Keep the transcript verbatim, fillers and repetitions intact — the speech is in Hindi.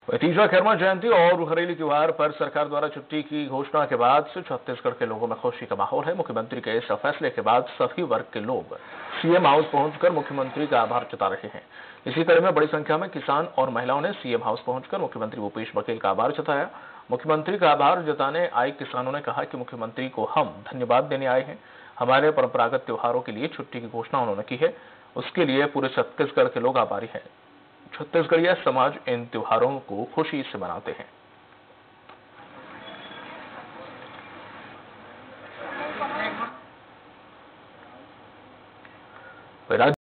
तीजा खैरमा जयंती और हरेली त्योहार पर सरकार द्वारा छुट्टी की घोषणा के बाद से छत्तीसगढ़ के लोगों में खुशी का माहौल है। मुख्यमंत्री के इस फैसले के बाद सभी वर्ग के लोग सीएम हाउस पहुंचकर मुख्यमंत्री का आभार जता रहे हैं। इसी कड़ी में बड़ी संख्या में किसान और महिलाओं ने सीएम हाउस पहुंचकर मुख्यमंत्री भूपेश बघेल का आभार जताया। मुख्यमंत्री का आभार जताने आए किसानों ने कहा कि मुख्यमंत्री को हम धन्यवाद देने आए हैं। हमारे परंपरागत त्योहारों के लिए छुट्टी की घोषणा उन्होंने की है, उसके लिए पूरे छत्तीसगढ़ के लोग आभारी हैं। छत्तीसगढ़िया समाज इन त्योहारों को खुशी से मनाते हैं।